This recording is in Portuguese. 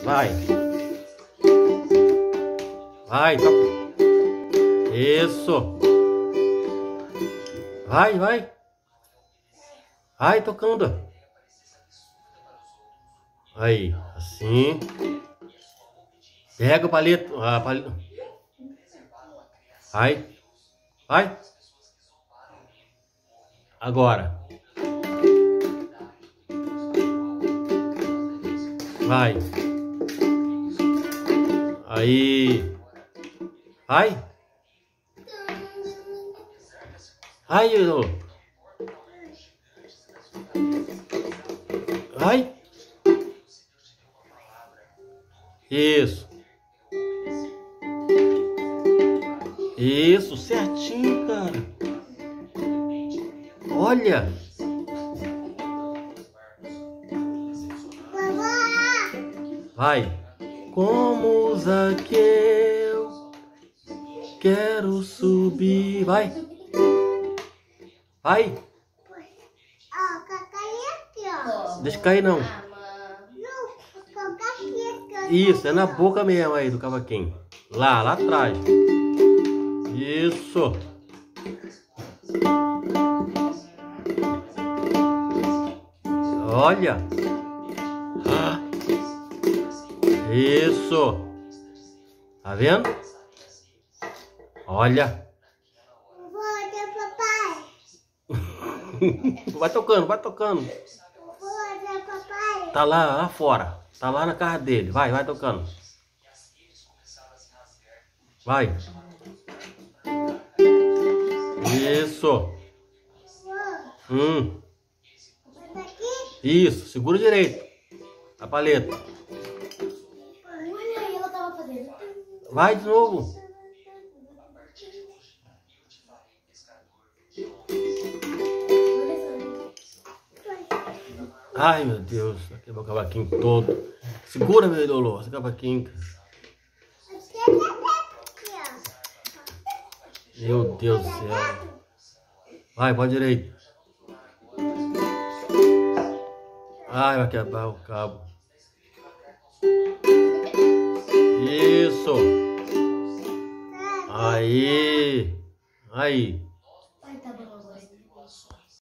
Vai. Vai, toca. Isso. Vai, vai. Vai tocando. Aí, assim. Pega o palito. Vai. Vai. Agora. Vai. Aí. Vai. Aí, vai. Isso. Isso, certinho, cara. Olha. Vai. Como Zaqueu, quero subir. Vai. Vai. Deixa cair não. Isso, é na boca mesmo aí do cavaquinho. Lá atrás. Isso. Olha. Isso. Tá vendo? Olha. Vai tocando, vai tocando. Tá lá fora. Tá lá na casa dele. Vai tocando. Vai. Isso. Isso. Segura direito a paleta. Vai de novo. Ai, meu Deus. Vai quebrar o cavaquinho todo. Segura, meu idolo. Esse cavaquinho. Meu Deus do céu. Vai direito. Ai, vai quebrar o cabo. Isso. Aí.